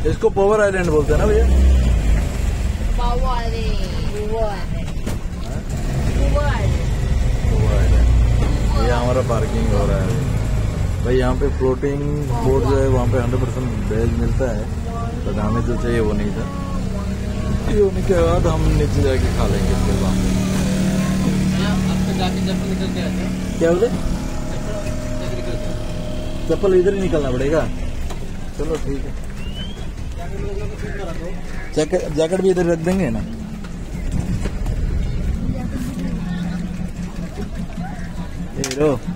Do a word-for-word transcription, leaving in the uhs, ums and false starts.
इसको power island बोलते हैं ना भैया? Power island. ये हमारा पार्किंग हो रहा है भाई। यहाँ पे फ्लोटिंग बोट जो है वहाँ पे हंड्रेड परसेंट वेज मिलता है, तो हमें जो चाहिए वो नहीं था। ये होने के बाद हम नीचे जाके खा लेंगे फिर वहाँ पे। क्या बोले? चप्पल इधर ही निकलना पड़ेगा। चलो ठीक है, जैकेट जैकेट भी इधर रख देंगे ना। हीरो